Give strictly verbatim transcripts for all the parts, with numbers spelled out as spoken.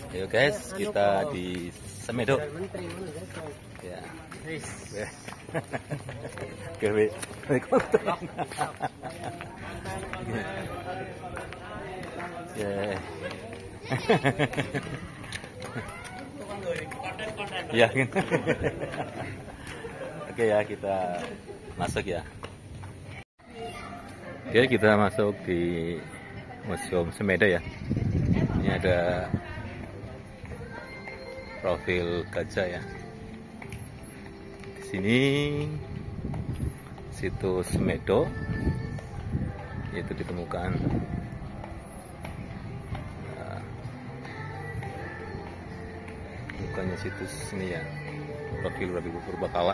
Ayo guys, kita di Semedo. Ya. Gawe konten. Ya. Ya. Oke ya, kita masuk ya. Oke, kita masuk di Museum Semedo ya. Ini ada profil gajah ya. Di sini situs Semedo itu ditemukan. Nah, bukannya situs ini ya, profil Rabi Purbakala.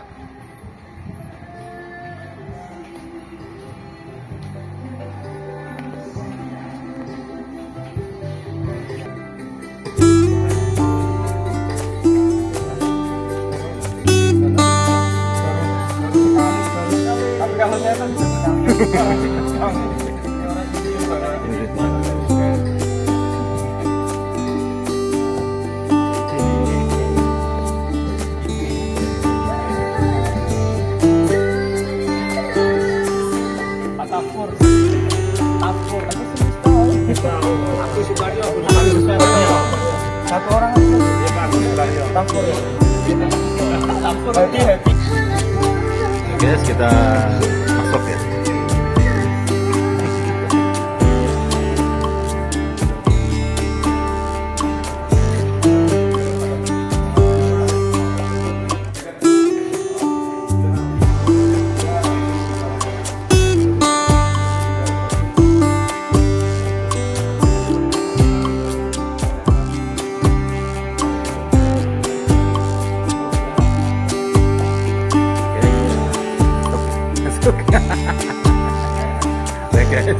Satu orang aja. Guys, kita masuk ya. Guys,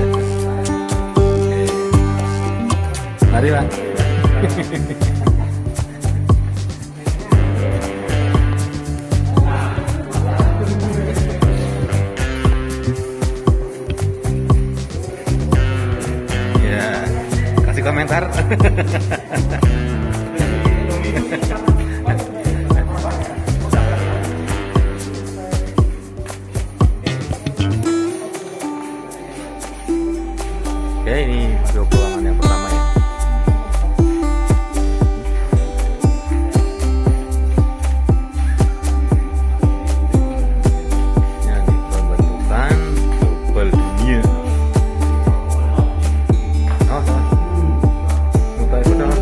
mari Pak. Ya, kasih komentar. Oke, ini video pulangan yang pertama ya. Yang diperbentukan global dunia. Oh, oh. Muka itu dah.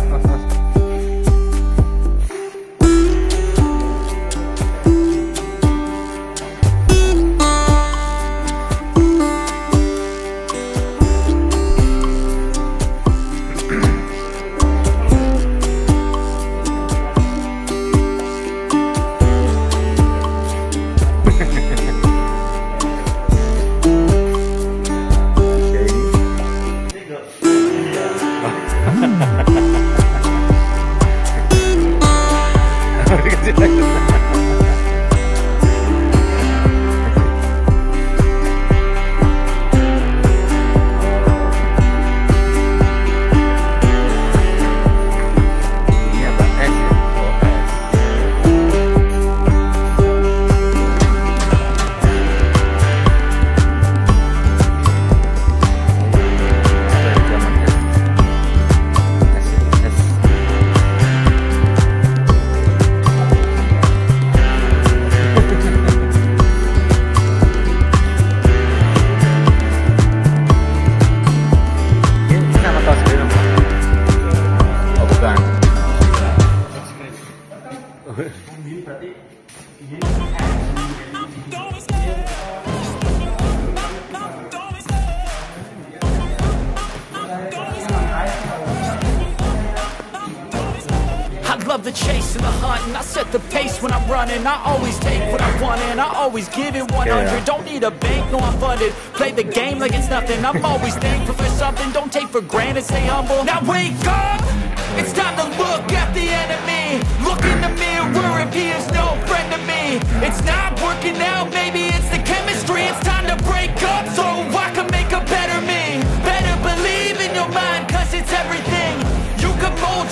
Love the chase and the hunt, and I set the pace when I'm running. I always take what I want and I always give it one hundred. Yeah. Don't need a bank, no I'm funded. Play the game like it's nothing. I'm always thankful for something. Don't take for granted, stay humble. Now wake up, it's time to look at the enemy. Look in the mirror if he is no friend to me. It's not working out, maybe it's the chemistry. It's time to break up so I can make a better me. Better believe in your mind, cause it's everything. You can mold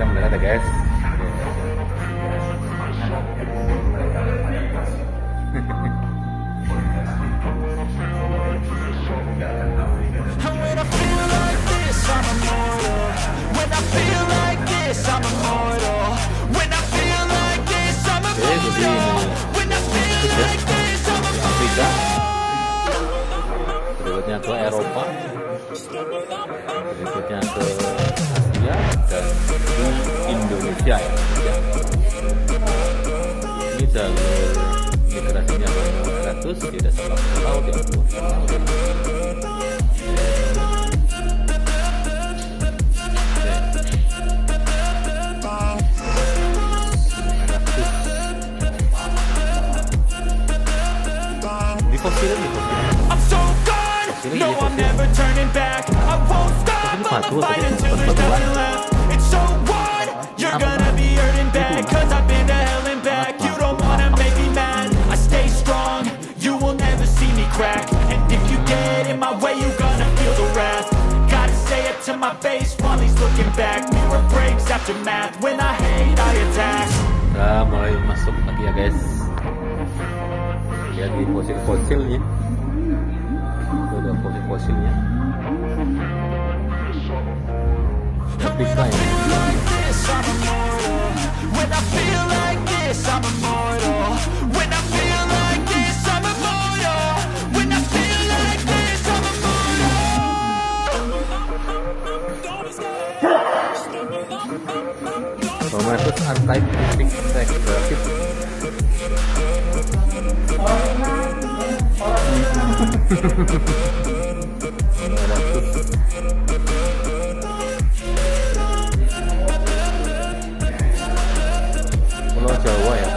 Kita mendarat ya guys. Afrika, berikutnya ke Eropa, berikutnya ke Asia, dan ke Indonesia ya. Ini jalur migrasinya nomor seratus, tidak salah laut ya. I'm so good, no I'm never turning back. I won't stop, I'ma fight until there's nothing left. It's so what, you're gonna be hurting bad, cause I've been to hell and back. You don't wanna make me mad, I stay strong, you will never see me crack. And if you get in my way, you're gonna feel the wrath. Gotta say it to my face while he's looking back. Mirror breaks after math, when I hate I attack. Nah, mulai masuk lagi ya guys. Lihat di fosil-fosilnya, ada fosil-fosilnya. Afrika ya. Bermaksud anti-kritik sekretif. Pulau Jawa ya.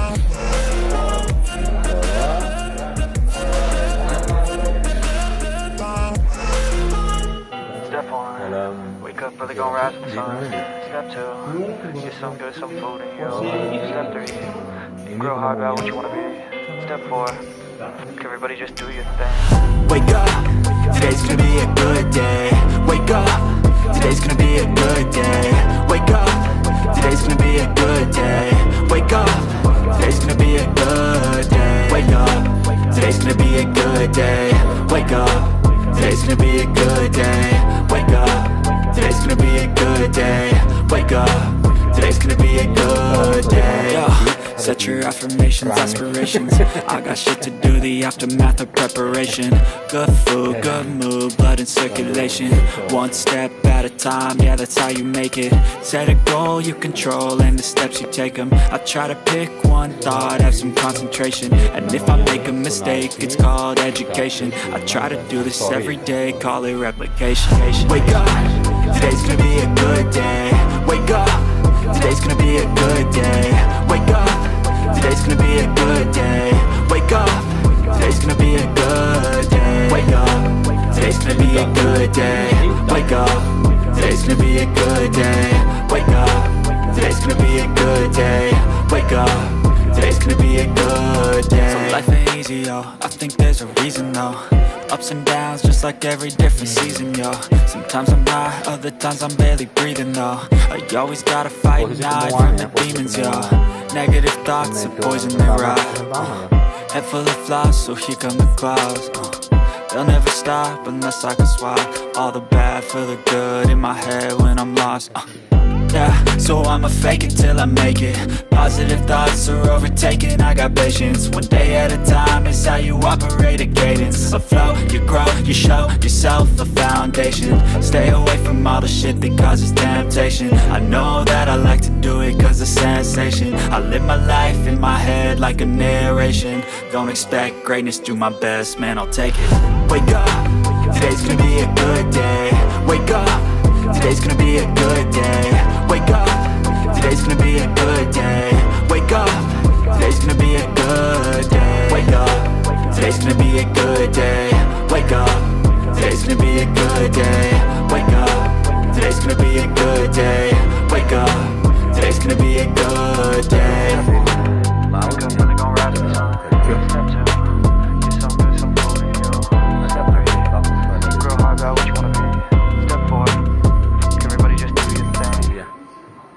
Step one, wake up early, gonna rise with the sun. Step two, get some good, some food in you. Step three, grow hard about what you wanna be. Step four, everybody just do your thing. Wake up, today's gonna be a good day. Wake up, today's gonna be a good day. Wake up, today's gonna be a good day. Wake up, today's gonna be a good day. Wake up, today's gonna be a good day. Wake up, today's gonna be a good day. Wake up, today's gonna be a good day. Wake up, today's gonna be a good day. Yo. Set your affirmations, aspirations. I got shit to do, the aftermath of preparation. Good food, good mood, blood in circulation. One step at a time, yeah, that's how you make it. Set a goal you control and the steps you take them. I try to pick one thought, have some concentration. And if I make a mistake, it's called education. I try to do this every day, call it replication. Wake up, today's gonna be a good day. Wake up, today's gonna be a good day. Wake up, today's gonna be a good day. Wake up, today's gonna be a good day. Wake up, today's gonna be a good day. Wake up, today's gonna be a good day. Wake up, today's gonna be a good day. Wake up, today's gonna be a good day. So life ain't easy, yo, I think there's a reason though. Ups and downs, just like every different season, yo. Sometimes I'm high, other times I'm barely breathing, though. I always gotta fight and hide from the demons, yo. Negative thoughts are poison, they rot. uh, Head full of flies, so here come the clouds. uh, They'll never stop unless I can swap all the bad for the good in my head when I'm lost. uh, Yeah, so I'ma fake it till I make it. Positive thoughts are overtaken, I got patience. One day at a time is how you operate a cadence. A flow, you grow, you show yourself a foundation. Stay away from all the shit that causes temptation. I know that I like to do it cause it's sensation. I live my life in my head like a narration. Don't expect greatness, do my best, man, I'll take it. Wake up, today's gonna be a good day. Wake up, today's gonna be a good day. Wake up, today's gonna be a good day. Wake up, today's gonna be a good day. Wake up, today's gonna be a good day. Wake up, today's gonna be a good day. Wake up, today's gonna be a good day. Wake up, today's gonna be a good day. Wake up, really gonna rise to the sun. Step two, get some good, some food in you. Step three, grow hard about what you wanna be. Step four, everybody just do your thing.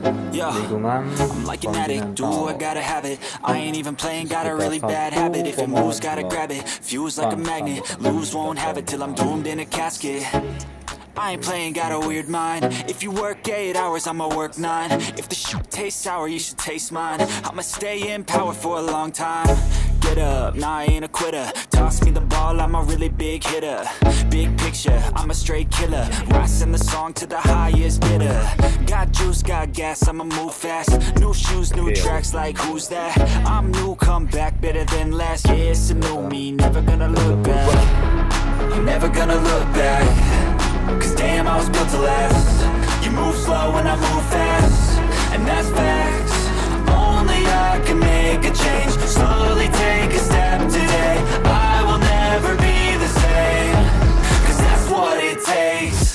Yeah, lingkungan I'm like an addict, do I kontinental. gotta have it. I ain't even playing, got a really bad habit. If it moves, gotta grab it. Fuse like a magnet, lose, won't have it till I'm doomed in a casket. I ain't playing, got a weird mind. If you work eight hours, I'ma work nine. If the shoot tastes sour, you should taste mine. I'ma stay in power for a long time. Get up, nah, I ain't a quitter. Toss me the ball, I'm a really big hitter. Big picture, I'm a straight killer. Rising the song to the highest bidder. Got juice, got gas, I'ma move fast. New shoes, new tracks, like who's that? I'm new, come back, better than last. Yeah, it's a new me, never gonna look back. I'm never gonna look back. Cause damn, I was built to last. You move slow and I move fast, and that's facts. Only I can make a change. Slowly take a step today. I will never be the same. Cause that's what it takes.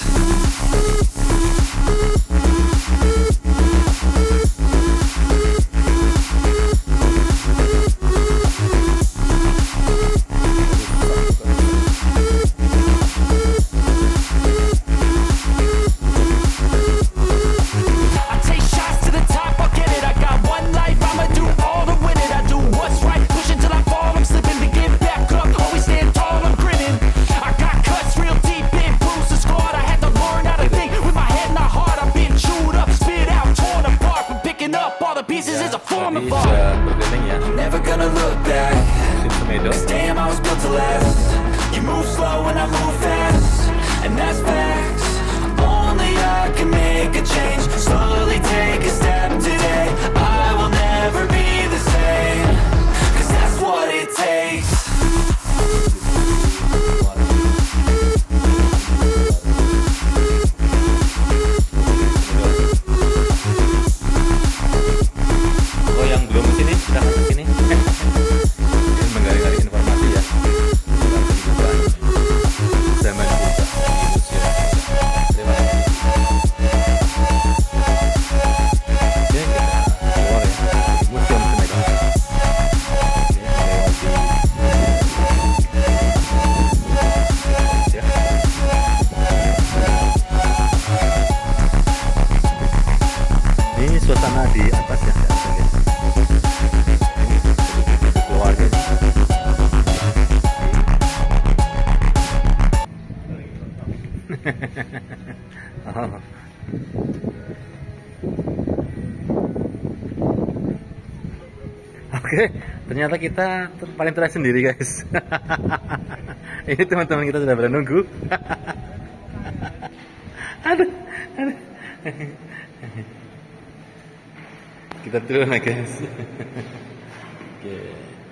Never gonna look back. Cause damn, I was built to last. You move slow and I move fast, and that's facts. Only I can make a change. Slowly take a step today. I will never be the same. Cause that's what it takes. Suasana di atas ya, guys. Keluarga. Oh. Oke, ternyata kita paling terakhir sendiri, guys. Ini teman-teman kita sudah pada nunggu. Aduh, aduh. Kita turun, guys. Oke.